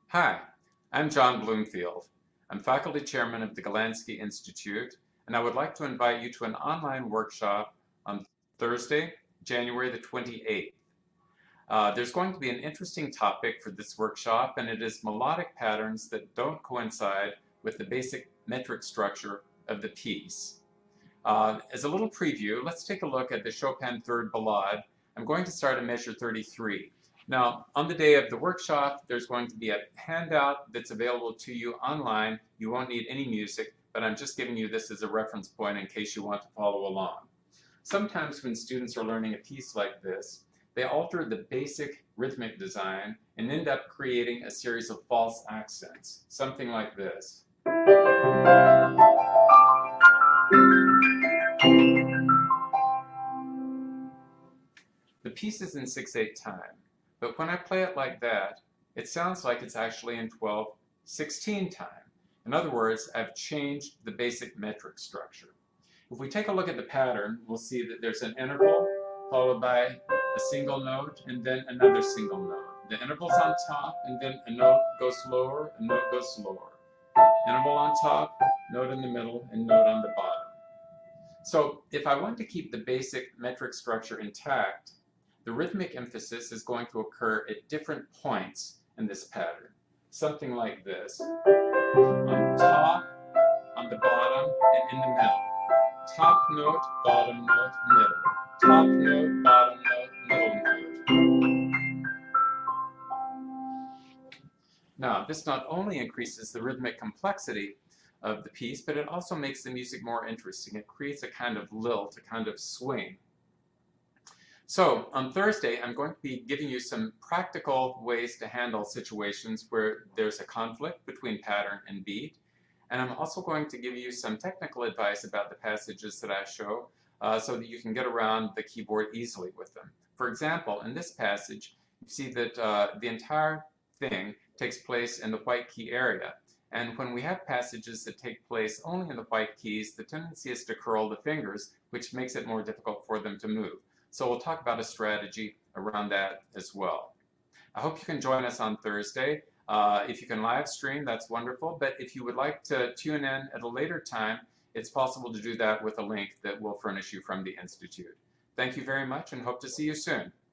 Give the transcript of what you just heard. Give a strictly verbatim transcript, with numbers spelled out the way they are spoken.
Hi, I'm John Bloomfield. I'm faculty chairman of the Golandsky Institute, and I would like to invite you to an online workshop on Thursday, January the twenty-eighth. Uh, there's going to be an interesting topic for this workshop, and it is melodic patterns that don't coincide with the basic metric structure of the piece. Uh, as a little preview, let's take a look at the Chopin Third Ballade. I'm going to start at measure thirty-three. Now, on the day of the workshop, there's going to be a handout that's available to you online. You won't need any music, but I'm just giving you this as a reference point in case you want to follow along. Sometimes when students are learning a piece like this, they alter the basic rhythmic design and end up creating a series of false accents, something like this. The piece is in six eight time, but when I play it like that, it sounds like it's actually in twelve sixteen time. In other words, I've changed the basic metric structure. If we take a look at the pattern, we'll see that there's an interval followed by a single note and then another single note. The interval's on top, and then a note goes lower, a note goes lower. Interval on top, note in the middle, and note on the bottom. So if I want to keep the basic metric structure intact, the rhythmic emphasis is going to occur at different points in this pattern. Something like this. On top, on the bottom, and in the middle. Top note, bottom note, middle. Top note, bottom note, middle note. Now, this not only increases the rhythmic complexity of the piece, but it also makes the music more interesting. It creates a kind of lilt, a kind of swing. So on Thursday, I'm going to be giving you some practical ways to handle situations where there's a conflict between pattern and beat. And I'm also going to give you some technical advice about the passages that I show uh, so that you can get around the keyboard easily with them. For example, in this passage, you see that uh, the entire thing takes place in the white key area. And when we have passages that take place only in the white keys, the tendency is to curl the fingers, which makes it more difficult for them to move. So we'll talk about a strategy around that as well. I hope you can join us on Thursday. Uh, if you can live stream, that's wonderful. But if you would like to tune in at a later time, it's possible to do that with a link that we'll furnish you from the Institute. Thank you very much and hope to see you soon.